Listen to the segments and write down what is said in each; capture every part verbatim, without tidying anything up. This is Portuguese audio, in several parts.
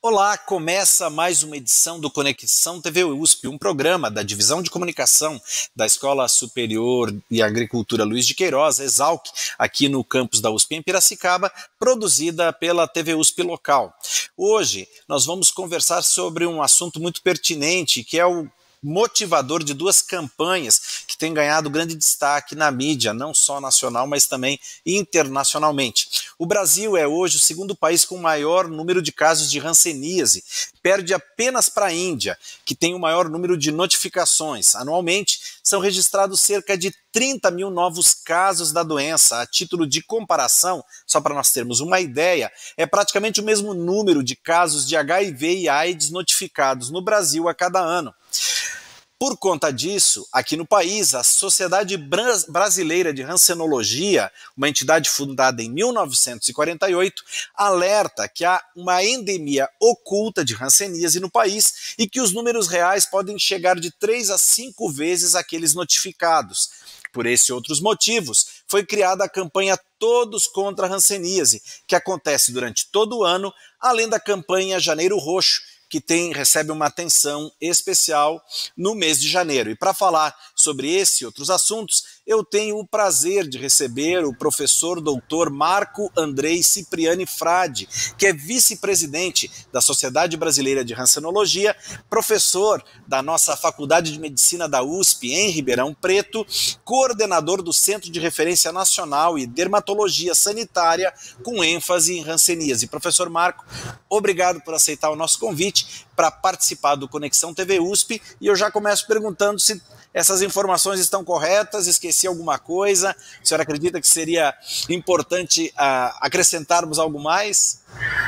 Olá, começa mais uma edição do Conexão T V U S P, um programa da Divisão de Comunicação da Escola Superior de Agricultura Luiz de Queiroz, ESALC, aqui no campus da U S P em Piracicaba, produzida pela T V U S P local. Hoje nós vamos conversar sobre um assunto muito pertinente, que é o motivador de duas campanhas que têm ganhado grande destaque na mídia, não só nacional, mas também internacionalmente. O Brasil é hoje o segundo país com o maior número de casos de hanseníase, perde apenas para a Índia, que tem o maior número de notificações. Anualmente, são registrados cerca de trinta mil novos casos da doença. A título de comparação, só para nós termos uma ideia, é praticamente o mesmo número de casos de H I V e AIDS notificados no Brasil a cada ano. Por conta disso, aqui no país, a Sociedade Brasileira de Hansenologia, uma entidade fundada em mil novecentos e quarenta e oito, alerta que há uma endemia oculta de hanseníase no país e que os números reais podem chegar de três a cinco vezes aqueles notificados. Por esses e outros motivos, foi criada a campanha Todos contra a Hanseníase, que acontece durante todo o ano, além da campanha Janeiro Roxo, que tem, recebe uma atenção especial no mês de janeiro. E para falar sobre esse e outros assuntos, eu tenho o prazer de receber o professor doutor Marco Andrei Cipriani Frade, que é vice-presidente da Sociedade Brasileira de Hansenologia, professor da nossa Faculdade de Medicina da U S P em Ribeirão Preto, coordenador do Centro de Referência Nacional e Dermatologia Sanitária, com ênfase em hanseníase. Professor Marco, obrigado por aceitar o nosso convite para participar do Conexão T V U S P, e eu já começo perguntando se essas informações estão corretas, esqueci alguma coisa, o senhor acredita que seria importante uh, acrescentarmos algo mais?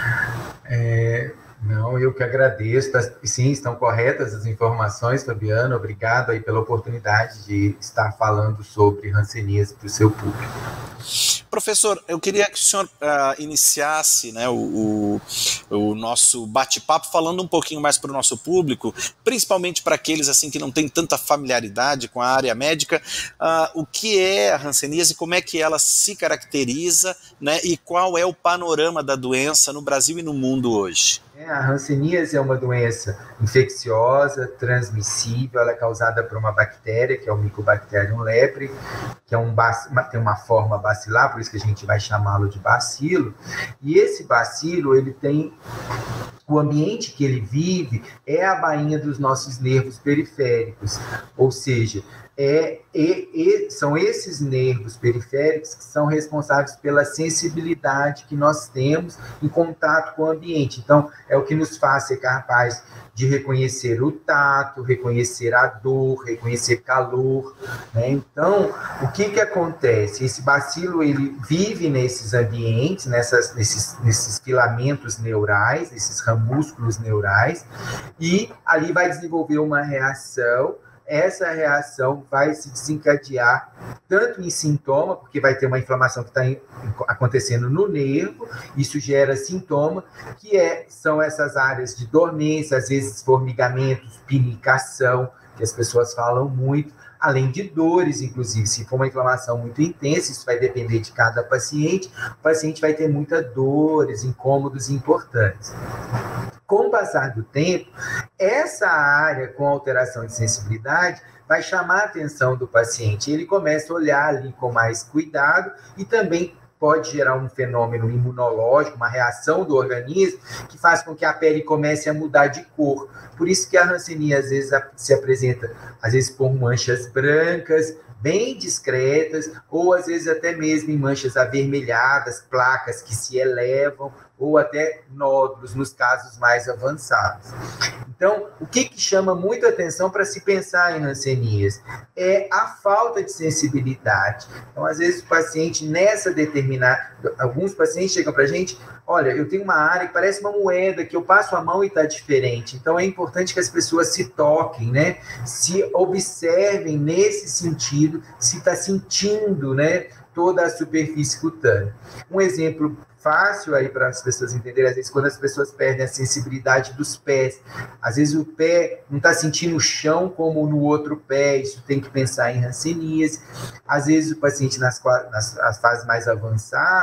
É, não, eu que agradeço, sim, estão corretas as informações, Fabiano, obrigado aí pela oportunidade de estar falando sobre hanseníase para o seu público. Professor, eu queria que o senhor uh, iniciasse, né, o, o, o nosso bate-papo falando um pouquinho mais para o nosso público, principalmente para aqueles assim, que não têm tanta familiaridade com a área médica, uh, o que é a hanseníase, como é que ela se caracteriza, né, e qual é o panorama da doença no Brasil e no mundo hoje? A hanseníase é uma doença infecciosa, transmissível, ela é causada por uma bactéria, que é o Mycobacterium leprae, que é um, tem uma forma bacilar, por isso que a gente vai chamá-lo de bacilo, e esse bacilo, ele tem, o ambiente que ele vive é a bainha dos nossos nervos periféricos, ou seja, É, e, e, são esses nervos periféricos que são responsáveis pela sensibilidade que nós temos em contato com o ambiente. Então, é o que nos faz ser capaz de reconhecer o tato, reconhecer a dor, reconhecer calor, né? Então, o que que acontece? Esse bacilo, ele vive nesses ambientes, nessas, nesses, nesses filamentos neurais, nesses ramúsculos neurais, e ali vai desenvolver uma reação. Essa reação vai se desencadear tanto em sintoma, porque vai ter uma inflamação que está acontecendo no nervo, isso gera sintoma, que é, são essas áreas de dormência, às vezes formigamentos, pinicação, que as pessoas falam muito, além de dores, inclusive, se for uma inflamação muito intensa, isso vai depender de cada paciente, o paciente vai ter muitas dores, incômodos importantes. Com o passar do tempo, essa área com alteração de sensibilidade vai chamar a atenção do paciente. Ele começa a olhar ali com mais cuidado e também pode gerar um fenômeno imunológico, uma reação do organismo, que faz com que a pele comece a mudar de cor. Por isso que a hanseníase às vezes se apresenta, às vezes por manchas brancas, bem discretas, ou às vezes até mesmo em manchas avermelhadas, placas que se elevam, ou até nódulos nos casos mais avançados. Então, o que, que chama muito atenção para se pensar em hanseníase é a falta de sensibilidade. Então, às vezes o paciente nessa determinada... Alguns pacientes chegam para a gente, olha, eu tenho uma área que parece uma moeda, que eu passo a mão e está diferente. Então, é importante que as pessoas se toquem, né? Se observem nesse sentido, se está sentindo, né, toda a superfície cutânea. Um exemplo fácil aí para as pessoas entenderem, às vezes quando as pessoas perdem a sensibilidade dos pés, às vezes o pé não está sentindo o chão como no outro pé, isso tem que pensar em hanseníase. Às vezes o paciente nas, nas, nas fases mais avançadas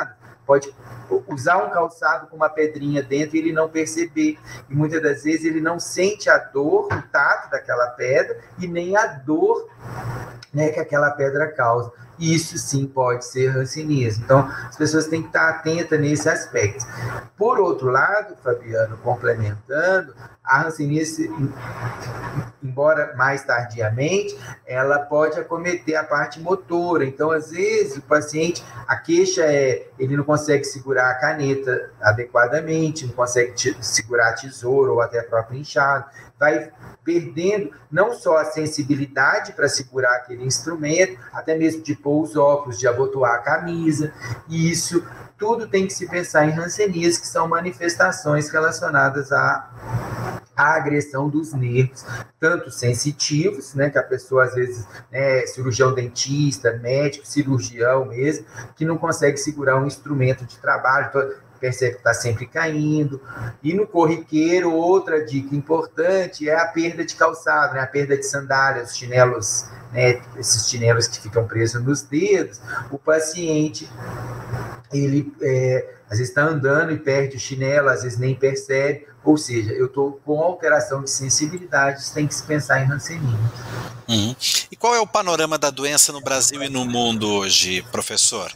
pode usar um calçado com uma pedrinha dentro e ele não perceber. E muitas das vezes ele não sente a dor, o tato daquela pedra e nem a dor, né, que aquela pedra causa. E isso sim pode ser hanseníase. Então, as pessoas têm que estar atentas nesse aspecto. Por outro lado, Fabiano, complementando, a hanseníase, embora mais tardiamente, ela pode acometer a parte motora. Então, às vezes, o paciente, a queixa é, ele não consegue segurar a caneta adequadamente, não consegue segurar a tesoura ou até a própria enxada, vai perdendo não só a sensibilidade para segurar aquele instrumento, até mesmo de pôr os óculos, de abotoar a camisa, e isso tudo tem que se pensar em hanseníase, que são manifestações relacionadas à, à agressão dos nervos, tanto sensitivos, né, que a pessoa às vezes, né, cirurgião dentista, médico, cirurgião mesmo, que não consegue segurar um instrumento de trabalho, percebe que está sempre caindo. E no corriqueiro, outra dica importante é a perda de calçado, né? A perda de sandálias, os chinelos, né? Esses chinelos que ficam presos nos dedos. O paciente, ele é, às vezes está andando e perde o chinelo, às vezes nem percebe. Ou seja, eu estou com alteração de sensibilidade, tem que se pensar em hanseníase. Uhum. E qual é o panorama da doença no Brasil e no mundo hoje, professor?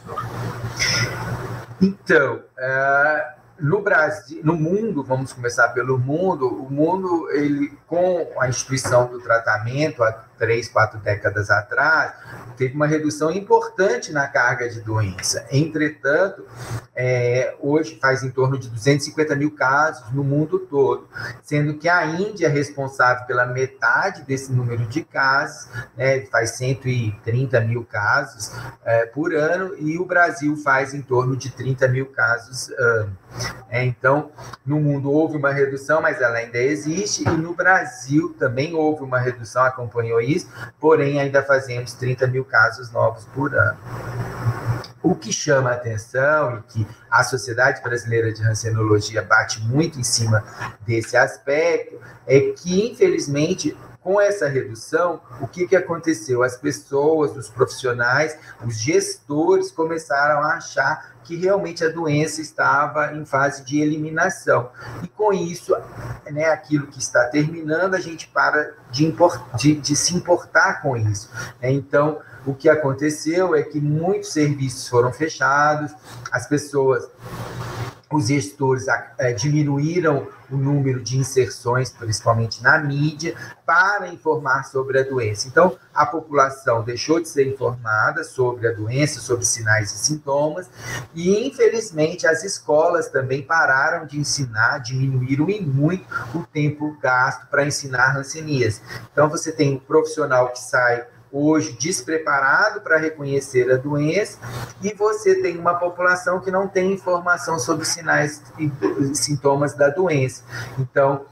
Então, uh, no Brasil, no mundo, vamos começar pelo mundo, o mundo, ele, com a instituição do tratamento, há três, quatro décadas atrás, teve uma redução importante na carga de doença. Entretanto, é, hoje faz em torno de duzentos e cinquenta mil casos no mundo todo, sendo que a Índia é responsável pela metade desse número de casos, né, faz cento e trinta mil casos é, por ano, e o Brasil faz em torno de trinta mil casos ano. É, então, no mundo houve uma redução, mas ela ainda existe, e no Brasil também houve uma redução, acompanhou isso, porém ainda fazemos trinta mil casos novos por ano. O que chama a atenção, e que a Sociedade Brasileira de Hansenologia bate muito em cima desse aspecto, é que, infelizmente, com essa redução, o que, que aconteceu? As pessoas, os profissionais, os gestores começaram a achar que realmente a doença estava em fase de eliminação. E com isso, né, aquilo que está terminando, a gente para de, import, de, de se importar com isso. Então, o que aconteceu é que muitos serviços foram fechados, as pessoas, os gestores é, diminuíram o número de inserções, principalmente na mídia, para informar sobre a doença. Então, a população deixou de ser informada sobre a doença, sobre sinais e sintomas, e, infelizmente, as escolas também pararam de ensinar, diminuíram em muito o tempo gasto para ensinar hanseníase. Então, você tem um profissional que sai hoje despreparado para reconhecer a doença, e você tem uma população que não tem informação sobre sinais e sintomas da doença. Então,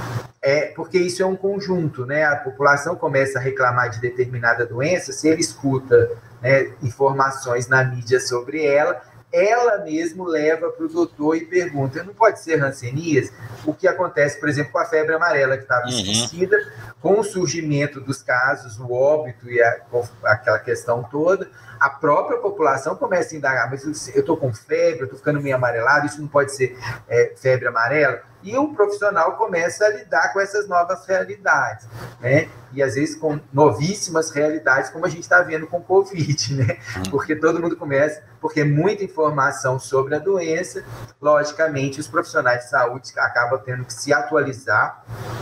é porque isso é um conjunto, né? A população começa a reclamar de determinada doença, se ele escuta, né, informações na mídia sobre ela, ela mesmo leva para o doutor e pergunta, não pode ser hanseníase? O que acontece, por exemplo, com a febre amarela, que estava esquecida, uhum. Com o surgimento dos casos, o óbito e a, aquela questão toda, a própria população começa a indagar, mas eu estou com febre, eu estou ficando meio amarelado, isso não pode ser é, febre amarela? E o profissional começa a lidar com essas novas realidades, né? E às vezes com novíssimas realidades, como a gente está vendo com o Covid, né? Porque todo mundo começa, porque é muita informação sobre a doença, logicamente os profissionais de saúde acabam tendo que se atualizar,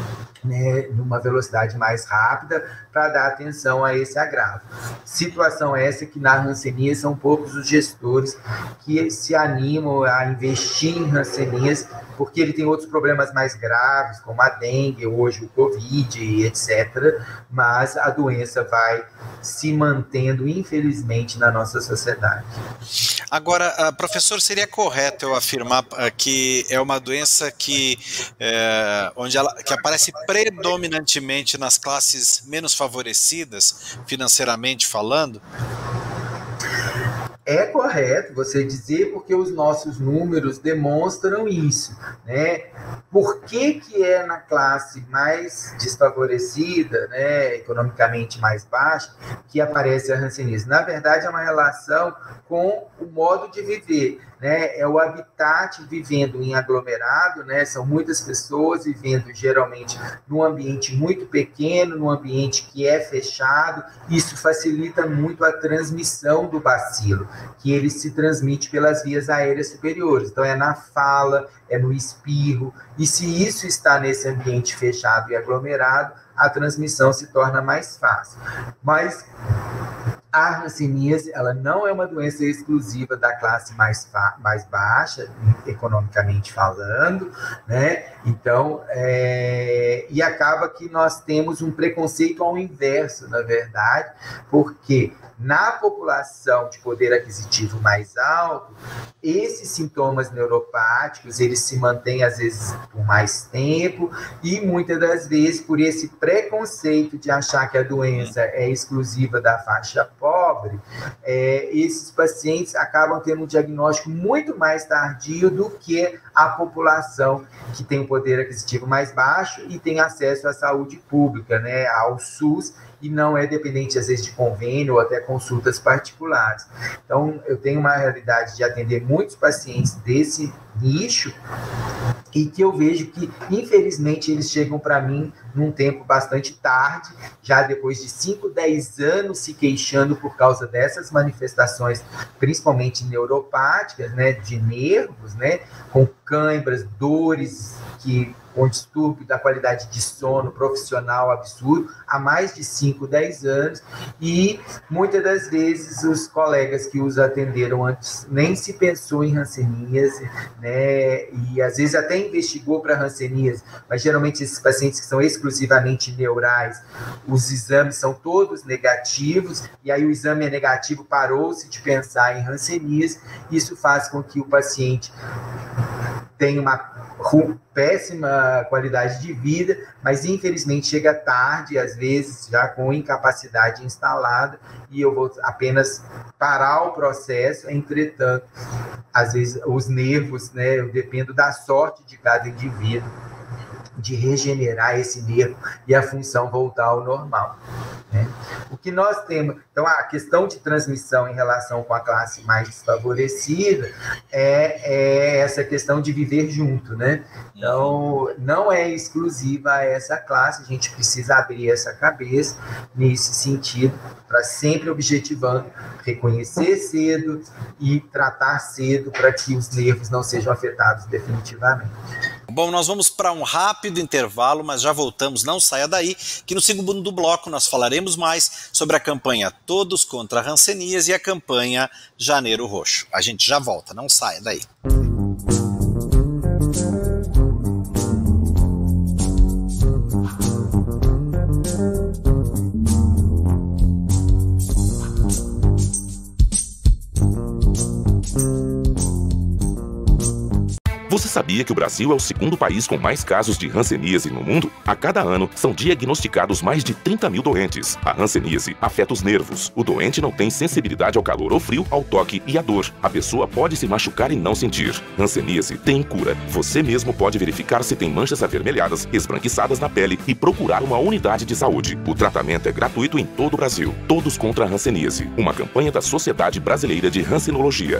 né, numa velocidade mais rápida para dar atenção a esse agravo. Situação essa que na hanseníase são poucos os gestores que se animam a investir em hanseníase, porque ele tem outros problemas mais graves, como a dengue, hoje o Covid, etcétera, mas a doença vai se mantendo, infelizmente, na nossa sociedade. Agora, professor, seria correto eu afirmar que é uma doença que, é, onde ela, que aparece predominantemente nas classes menos favorecidas, financeiramente falando? É correto você dizer, porque os nossos números demonstram isso, né? Por que que é na classe mais desfavorecida, né, economicamente mais baixa, que aparece a hanseníase? Na verdade, é uma relação com o modo de viver, né? É o habitat vivendo em aglomerado, né? São muitas pessoas vivendo geralmente num ambiente muito pequeno, num ambiente que é fechado. Isso facilita muito a transmissão do bacilo, que ele se transmite pelas vias aéreas superiores. Então, é na fala, é no espirro, e se isso está nesse ambiente fechado e aglomerado, a transmissão se torna mais fácil. Mas a hanseníase, ela não é uma doença exclusiva da classe mais, mais baixa, economicamente falando, né? Então, é... e acaba que nós temos um preconceito ao inverso, na verdade, porque na população de poder aquisitivo mais alto, esses sintomas neuropáticos, eles se mantêm, às vezes, por mais tempo, e muitas das vezes, por esse preconceito de achar que a doença é exclusiva da faixa pobre, é, esses pacientes acabam tendo um diagnóstico muito mais tardio do que a população que tem um poder aquisitivo mais baixo e tem acesso à saúde pública, né, ao SUS, e não é dependente, às vezes, de convênio ou até consultas particulares. Então, eu tenho uma realidade de atender muitos pacientes desse nicho e que eu vejo que, infelizmente, eles chegam para mim num tempo bastante tarde, já depois de cinco, dez anos se queixando por causa dessas manifestações, principalmente neuropáticas, né, de nervos, né, com cãibras, dores, que com distúrbio da qualidade de sono profissional absurdo, há mais de cinco, dez anos, e muitas das vezes os colegas que os atenderam antes nem se pensou em hanseníase, né, e às vezes até investigou para hanseníase, mas geralmente esses pacientes que são exclusivamente neurais, os exames são todos negativos, e aí o exame é negativo, parou-se de pensar em hanseníase, isso faz com que o paciente tenha uma péssima qualidade de vida, mas infelizmente chega tarde, às vezes já com incapacidade instalada, e eu vou apenas parar o processo. Entretanto, às vezes os nervos, né, eu dependo da sorte de cada indivíduo de regenerar esse nervo e a função voltar ao normal, né? O que nós temos, então, a questão de transmissão em relação com a classe mais desfavorecida é, é essa questão de viver junto, né? Então, não é exclusiva a essa classe, a gente precisa abrir essa cabeça nesse sentido, para sempre objetivando reconhecer cedo e tratar cedo para que os nervos não sejam afetados definitivamente. Bom, nós vamos para um rápido intervalo, mas já voltamos, não saia daí, que no segundo bloco nós falaremos mais sobre a campanha Todos contra a Hanseníase e a campanha Janeiro Roxo. A gente já volta, não saia daí. Você sabia que o Brasil é o segundo país com mais casos de hanseníase no mundo? A cada ano, são diagnosticados mais de trinta mil doentes. A hanseníase afeta os nervos. O doente não tem sensibilidade ao calor ou frio, ao toque e à dor. A pessoa pode se machucar e não sentir. Hanseníase tem cura. Você mesmo pode verificar se tem manchas avermelhadas, esbranquiçadas na pele e procurar uma unidade de saúde. O tratamento é gratuito em todo o Brasil. Todos contra a hanseníase. Uma campanha da Sociedade Brasileira de Hansenologia.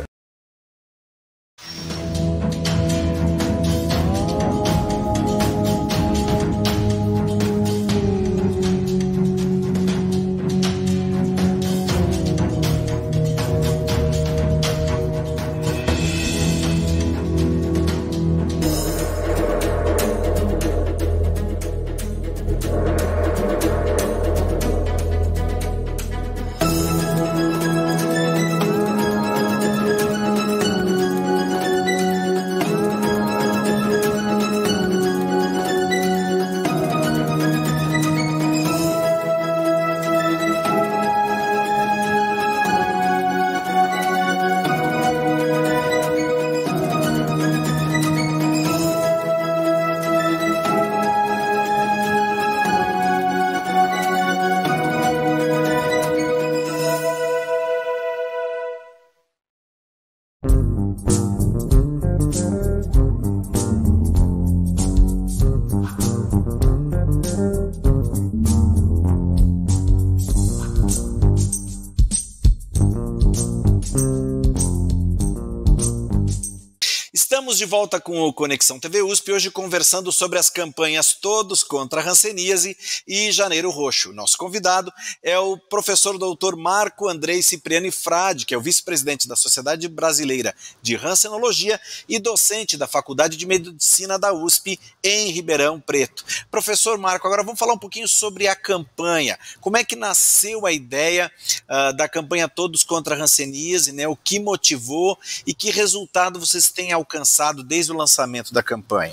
Estamos de volta com o Conexão T V U S P, hoje conversando sobre as campanhas Todos contra a Hanseníase e Janeiro Roxo. Nosso convidado é o professor doutor Marco Andrei Cipriani Frade, que é o vice-presidente da Sociedade Brasileira de Hansenologia e docente da Faculdade de Medicina da U S P em Ribeirão Preto. Professor Marco, agora vamos falar um pouquinho sobre a campanha. Como é que nasceu a ideia uh, da campanha Todos contra a Hanseníase, né? O que motivou e que resultado vocês têm alcançado desde o lançamento da campanha?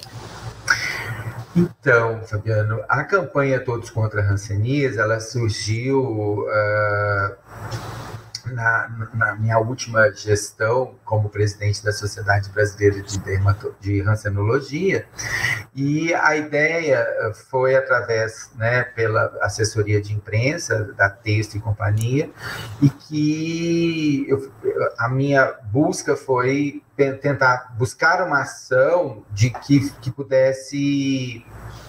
Então, Fabiano, a campanha Todos contra a Hanseníase, ela surgiu uh, na, na minha última gestão como presidente da Sociedade Brasileira de, Dermato, de Hansenologia, e a ideia foi através, né, pela assessoria de imprensa da Texto e Companhia, e que eu, a minha busca foi tentar buscar uma ação de que, que pudesse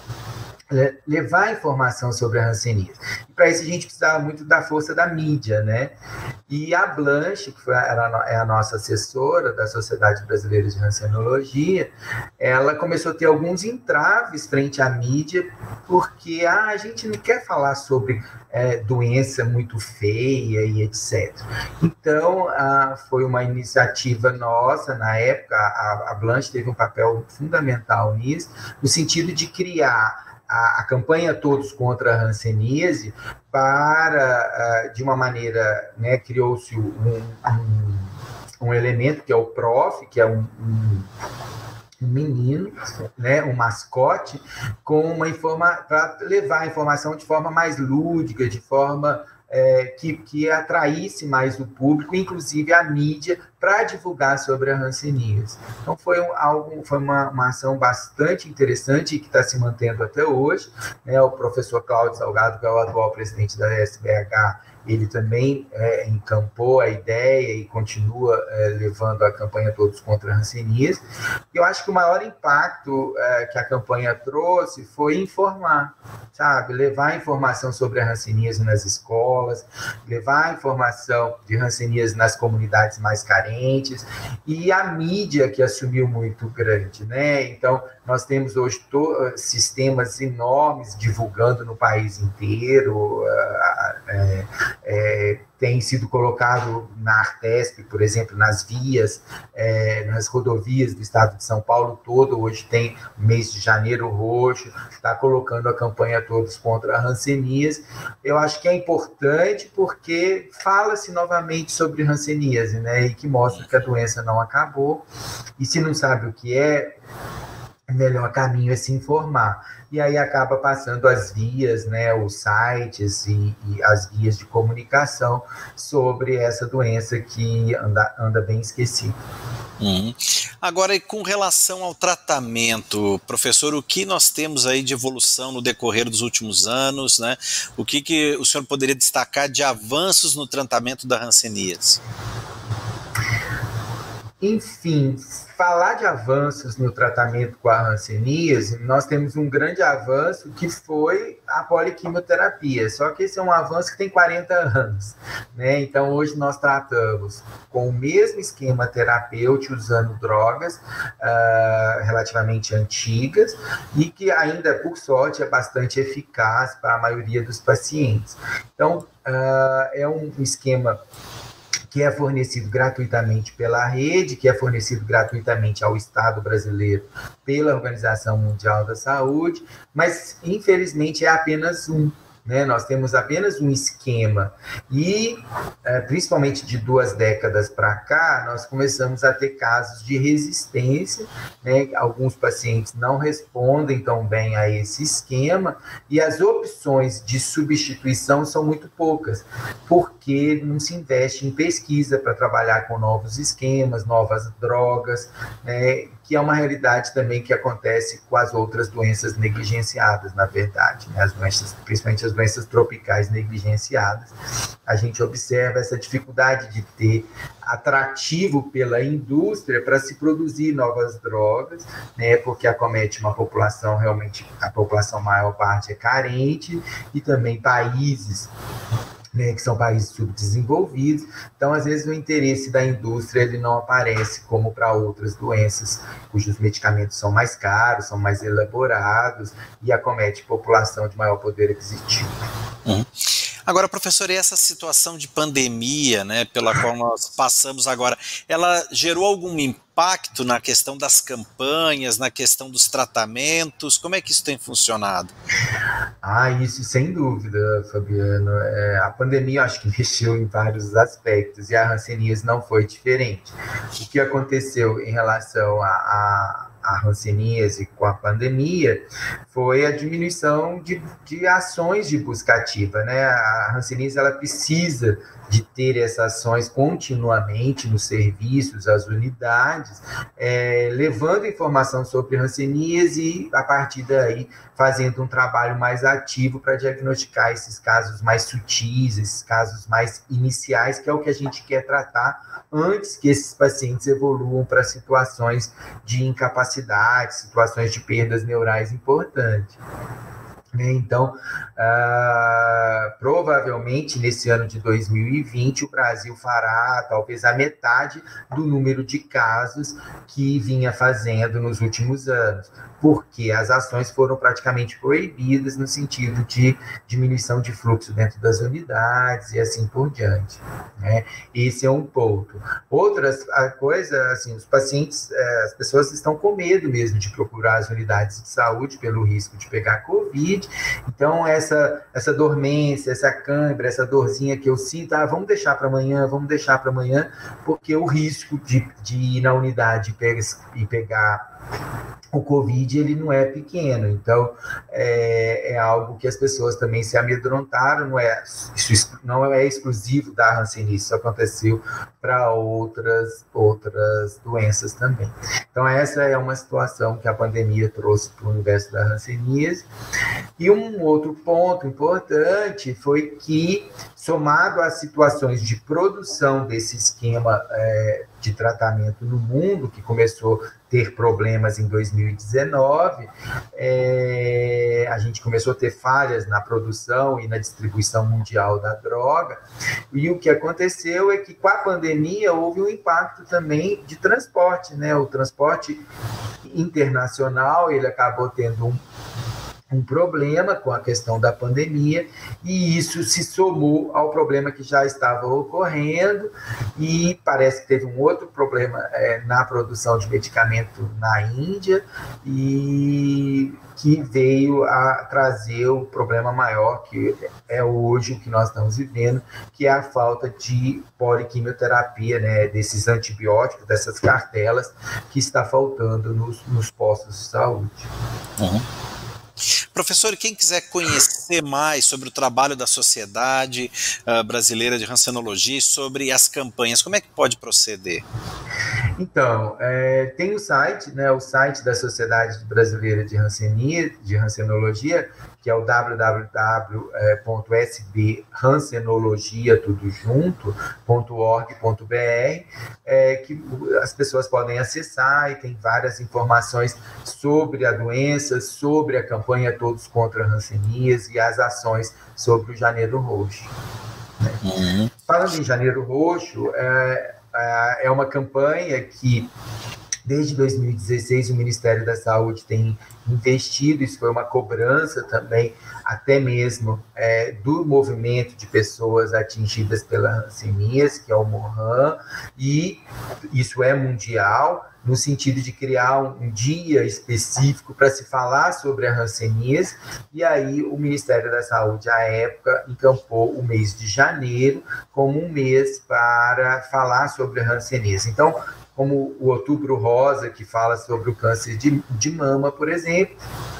levar informação sobre a hanseníase. E para isso a gente precisava muito da força da mídia, né? E a Blanche, que foi, era, é a nossa assessora da Sociedade Brasileira de Hansenologia, ela começou a ter alguns entraves frente à mídia, porque ah, a gente não quer falar sobre é, doença muito feia e etcétera. Então, ah, foi uma iniciativa nossa, na época, a, a Blanche teve um papel fundamental nisso, no sentido de criar A, a campanha Todos contra a Hanseníase para, uh, de uma maneira, né, criou-se um, um, um elemento que é o Prof, que é um, um, um menino, né, um mascote, com uma informa para levar a informação de forma mais lúdica, de forma É, que, que atraísse mais o público, inclusive a mídia, para divulgar sobre a hanseníase. Então, foi, um, algo, foi uma, uma ação bastante interessante e que está se mantendo até hoje. Né? O professor Cláudio Salgado, que é o atual presidente da S B H, ele também é, encampou a ideia e continua é, levando a campanha Todos contra a Hanseníase. Eu acho que o maior impacto é, que a campanha trouxe foi informar, sabe? Levar informação sobre a hanseníase nas escolas, levar a informação de hanseníase nas comunidades mais carentes, e a mídia que assumiu muito grande, né? Então, nós temos hoje sistemas enormes divulgando no país inteiro, é, é, tem sido colocado na Artesp, por exemplo, nas vias, é, nas rodovias do estado de São Paulo todo, hoje tem o mês de Janeiro Roxo, está colocando a campanha Todos contra a Hanseníase. Eu acho que é importante porque fala-se novamente sobre hanseníase, né, e que mostra que a doença não acabou, e se não sabe o que é, o melhor caminho é se informar. E aí acaba passando as vias, né, os sites e, e as vias de comunicação sobre essa doença que anda, anda bem esquecida. Uhum. Agora, e com relação ao tratamento, professor, o que nós temos aí de evolução no decorrer dos últimos anos, né? O que, que o senhor poderia destacar de avanços no tratamento da hanseníase? Enfim, falar de avanços no tratamento com a hanseníase, nós temos um grande avanço que foi a poliquimioterapia, só que esse é um avanço que tem quarenta anos, né? Então, hoje nós tratamos com o mesmo esquema terapêutico, usando drogas uh, relativamente antigas e que ainda, por sorte, é bastante eficaz para a maioria dos pacientes. Então, uh, é um esquema que é fornecido gratuitamente pela rede, que é fornecido gratuitamente ao Estado brasileiro pela Organização Mundial da Saúde, mas, infelizmente, é apenas um. Né? Nós temos apenas um esquema e, é, principalmente de duas décadas para cá, nós começamos a ter casos de resistência, né? Alguns pacientes não respondem tão bem a esse esquema e as opções de substituição são muito poucas, porque não se investe em pesquisa para trabalhar com novos esquemas, novas drogas, né? Que é uma realidade também que acontece com as outras doenças negligenciadas, na verdade, né? As doenças, principalmente as doenças tropicais negligenciadas. A gente observa essa dificuldade de ter atrativo pela indústria para se produzir novas drogas, né? Porque acomete uma população realmente, a população maior parte é carente, e também países né, que são países subdesenvolvidos. Então, às vezes, o interesse da indústria ele não aparece como para outras doenças, cujos medicamentos são mais caros, são mais elaborados e acomete população de maior poder aquisitivo. Uhum. Agora, professor, e essa situação de pandemia, né, pela qual nós passamos agora, ela gerou algum impacto na questão das campanhas, na questão dos tratamentos? Como é que isso tem funcionado? Ah, isso sem dúvida, Fabiano. É, a pandemia acho que mexeu em vários aspectos e a hanseníase não foi diferente. O que aconteceu em relação a, a a hanseníase com a pandemia foi a diminuição de, de ações de busca ativa, né? A hanseníase ela precisa de ter essas ações continuamente nos serviços, as unidades, é, levando informação sobre hanseníase e, a partir daí, fazendo um trabalho mais ativo para diagnosticar esses casos mais sutis, esses casos mais iniciais, que é o que a gente quer tratar antes que esses pacientes evoluam para situações de incapacidade, situações de perdas neurais importantes. Então, uh, provavelmente nesse ano de dois mil e vinte, o Brasil fará talvez a metade do número de casos que vinha fazendo nos últimos anos, porque as ações foram praticamente proibidas no sentido de diminuição de fluxo dentro das unidades e assim por diante, né? Esse é um ponto. Outras coisas, assim, os pacientes, as pessoas estão com medo mesmo de procurar as unidades de saúde pelo risco de pegar Covid. Então, essa, essa dormência, essa cãibra, essa dorzinha que eu sinto, ah, vamos deixar para amanhã, vamos deixar para amanhã, porque o risco de, de ir na unidade e pegar, e pegar o Covid, ele não é pequeno. Então, é, é algo que as pessoas também se amedrontaram, não é, isso não é exclusivo da hanseníase, isso aconteceu para outras, outras doenças também. Então, essa é uma situação que a pandemia trouxe para o universo da hanseníase. E um outro ponto importante foi que, somado às situações de produção desse esquema é, de tratamento no mundo, que começou a ter problemas em dois mil e dezenove, é, a gente começou a ter falhas na produção e na distribuição mundial da droga, e o que aconteceu é que com a pandemia houve um impacto também de transporte, né? O transporte internacional, ele acabou tendo um um problema com a questão da pandemia, e isso se somou ao problema que já estava ocorrendo, e parece que teve um outro problema é, na produção de medicamento na Índia, e que veio a trazer o problema maior, que é hoje o que nós estamos vivendo, que é a falta de poliquimioterapia, né, desses antibióticos, dessas cartelas, que está faltando nos, nos postos de saúde. Uhum. Professor, quem quiser conhecer mais sobre o trabalho da Sociedade uh, Brasileira de Hansenologia e sobre as campanhas, como é que pode proceder? Então, é, tem o site, né, o site da Sociedade Brasileira de, Hansenia, de Hansenologia, que é o w w w ponto s b hansenologia tudo junto ponto org ponto b r, é, que as pessoas podem acessar e tem várias informações sobre a doença, sobre a campanha Todos contra a Hanseníase e as ações sobre o Janeiro Roxo. Né? Uhum. Falando em Janeiro Roxo, é, é uma campanha que desde dois mil e dezesseis o Ministério da Saúde tem investido, isso foi uma cobrança também, até mesmo é, do movimento de pessoas atingidas pela hanseníase, que é o MOHAN, e isso é mundial, no sentido de criar um dia específico para se falar sobre a hanseníase, e aí o Ministério da Saúde, à época, encampou o mês de janeiro como um mês para falar sobre a hanseníase. Então, como o Outubro Rosa, que fala sobre o câncer de, de mama, por exemplo,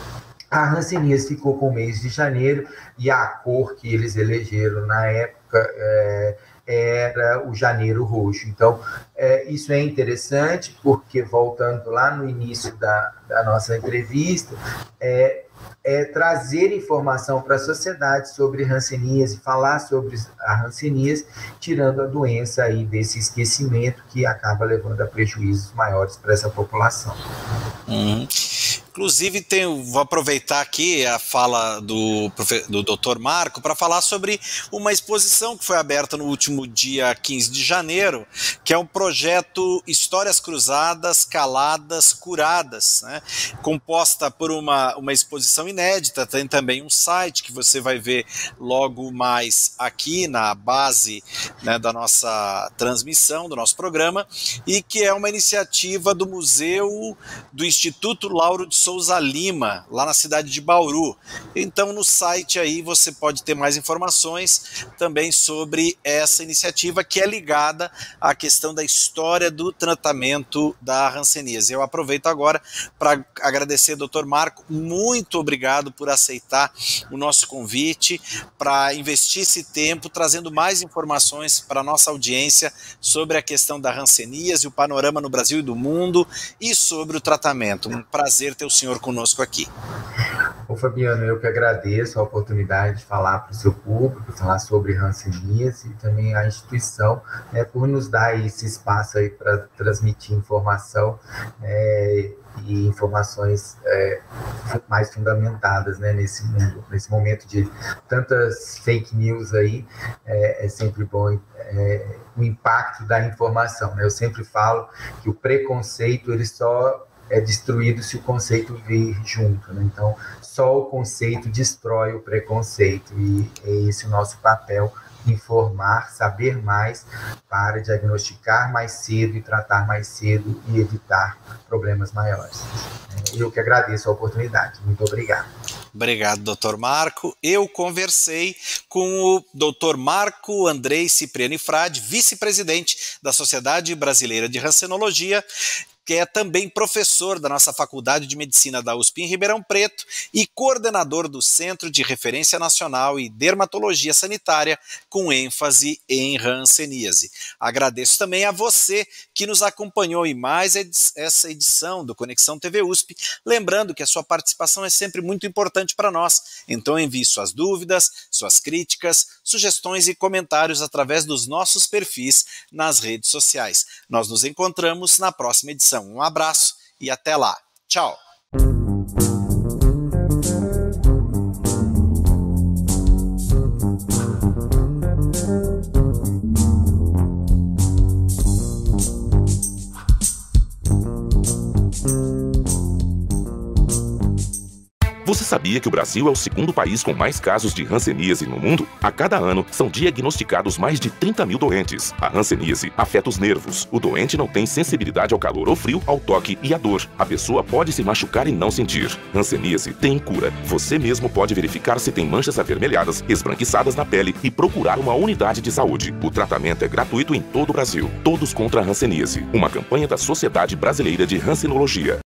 a hanseníase ficou com o mês de janeiro, e a cor que eles elegeram na época é, era o Janeiro Roxo. Então, é, isso é interessante, porque, voltando lá no início da, da nossa entrevista, é, é trazer informação para a sociedade sobre hanseníase, falar sobre a hanseníase, tirando a doença aí desse esquecimento que acaba levando a prejuízos maiores para essa população. Uhum. Inclusive, tenho, vou aproveitar aqui a fala do, do doutor Marco para falar sobre uma exposição que foi aberta no último dia quinze de janeiro, que é um projeto Histórias Cruzadas, Caladas, Curadas, né? Composta por uma, uma exposição inédita. Tem também um site que você vai ver logo mais aqui na base, né, da nossa transmissão, do nosso programa, e que é uma iniciativa do Museu do Instituto Lauro de Souza Lima, lá na cidade de Bauru. Então, no site aí você pode ter mais informações também sobre essa iniciativa, que é ligada à questão da história do tratamento da hanseníase. Eu aproveito agora para agradecer, doutor Marco, muito obrigado por aceitar o nosso convite, para investir esse tempo trazendo mais informações para a nossa audiência sobre a questão da hanseníase, o panorama no Brasil e do mundo, e sobre o tratamento. Um prazer ter o senhor conosco aqui. Ô Fabiano, eu que agradeço a oportunidade de falar para o seu público, falar sobre hanseníase e também a instituição, né, por nos dar esse espaço aí para transmitir informação é, e informações é, mais fundamentadas, né, nesse mundo, nesse momento de tantas fake news aí. É, é sempre bom é, o impacto da informação, né? Eu sempre falo que o preconceito ele só é destruído se o conceito vir junto, né? Então, só o conceito destrói o preconceito, e é esse o nosso papel: informar, saber mais para diagnosticar mais cedo e tratar mais cedo e evitar problemas maiores. Eu que agradeço a oportunidade. Muito obrigado. Obrigado, doutor Marco. Eu conversei com o doutor Marco Andrei Cipriani Frade, vice-presidente da Sociedade Brasileira de Hansenologia, que é também professor da nossa Faculdade de Medicina da U S P em Ribeirão Preto e coordenador do Centro de Referência Nacional em Dermatologia Sanitária, com ênfase em hanseníase. Agradeço também a você que nos acompanhou em mais edi- essa edição do Conexão T V U S P, lembrando que a sua participação é sempre muito importante para nós, então envie suas dúvidas, suas críticas, sugestões e comentários através dos nossos perfis nas redes sociais. Nós nos encontramos na próxima edição. Um abraço e até lá. Tchau! Você sabia que o Brasil é o segundo país com mais casos de hanseníase no mundo? A cada ano, são diagnosticados mais de trinta mil doentes. A hanseníase afeta os nervos. O doente não tem sensibilidade ao calor ou frio, ao toque e à dor. A pessoa pode se machucar e não sentir. Hanseníase tem cura. Você mesmo pode verificar se tem manchas avermelhadas, esbranquiçadas na pele e procurar uma unidade de saúde. O tratamento é gratuito em todo o Brasil. Todos contra a hanseníase. Uma campanha da Sociedade Brasileira de Hansenologia.